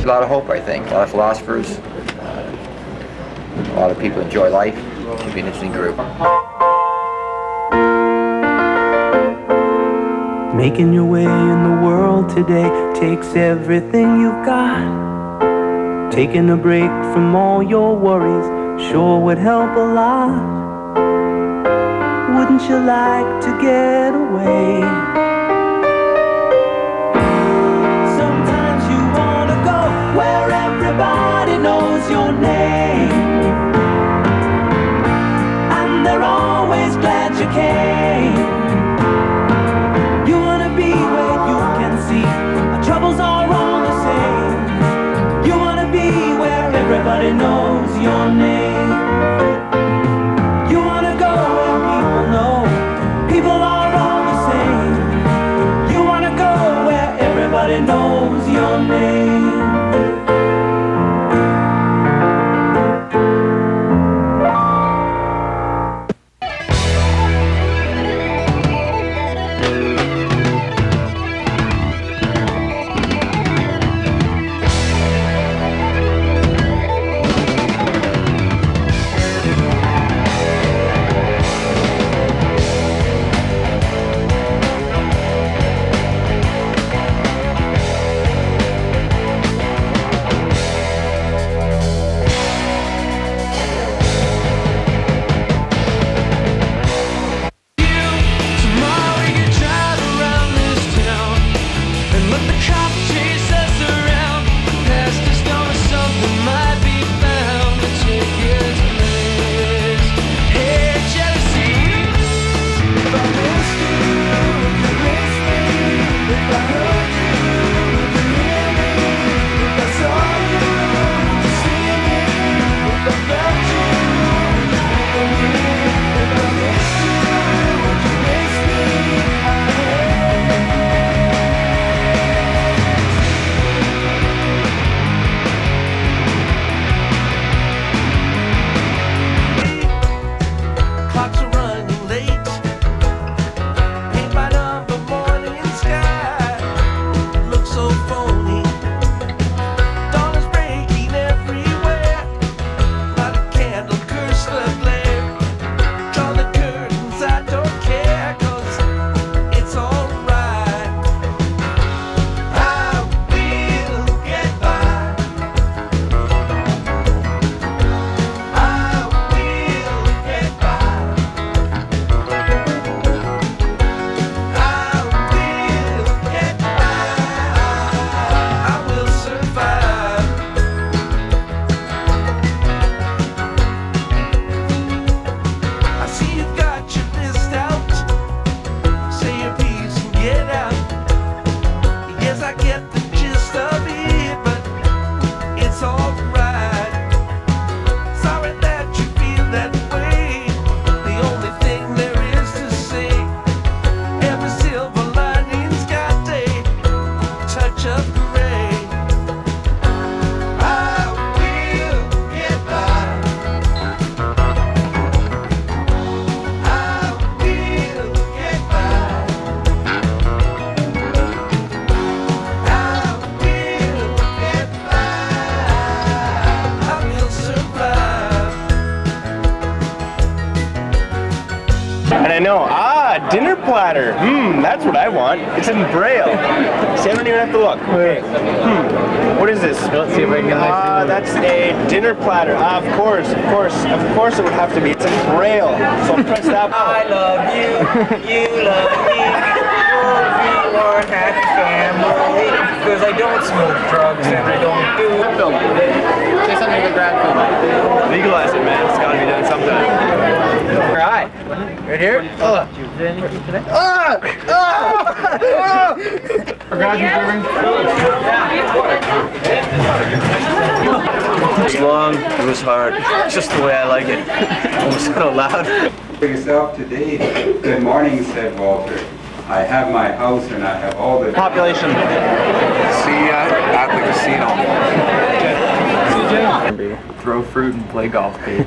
A lot of hope, I think. A lot of philosophers. A lot of people enjoy life. It should be an interesting group. Making your way in the world today takes everything you've got. Taking a break from all your worries sure would help a lot. Wouldn't you like to get away? Sometimes you wanna go where everybody knows your name, and they're always glad you came. You wanna be where you can see our troubles are all the same. You wanna be where everybody knows your name. You wanna go where people know people are all the same. You wanna go where everybody knows your name. I know. Dinner platter. That's what I want. It's in Braille. See, I don't even have to look. Okay. What is this? Let's see if I can get that's a dinner platter. Of course it would have to be. It's in Braille. So press that button. I love you. You love me. We are a happy family. Because I don't smoke drugs and I don't do film. Say something to grad film. Legalize it, man. It's gotta be done sometime. Alright. Right here. It was long, it was hard. Just the way I like it. Almost said out loud. For yourself today, good morning, said Walter. I have my house and I have all the Population. See ya at the casino. Throw fruit and play golf, Pete.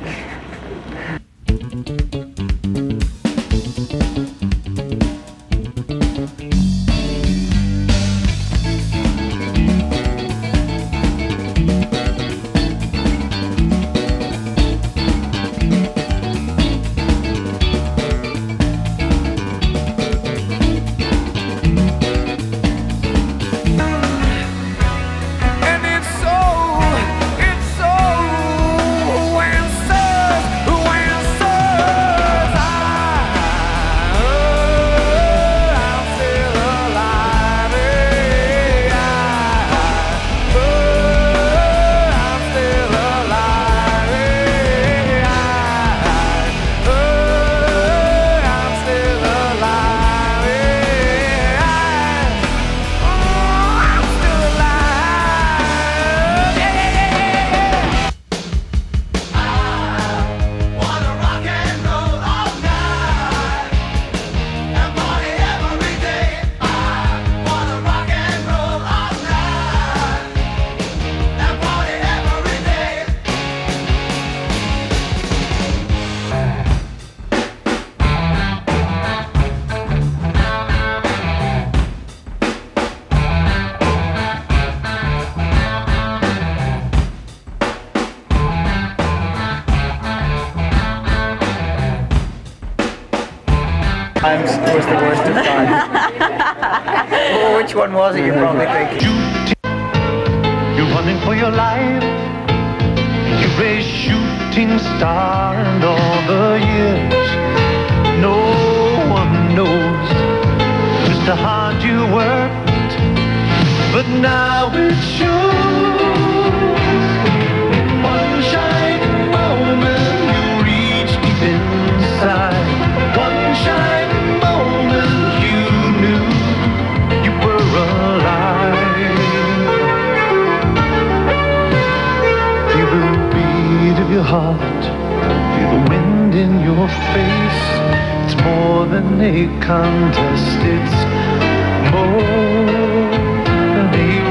one was it? You're probably thinking. You're running for your life. You're a shooting star, and all the years no one knows just how hard you worked, but now it shows. One shining moment you reach deep inside. One shining moment you knew you were alive. Feel the beat of your heart, feel the wind in your face. It's more than a contest, it's more than a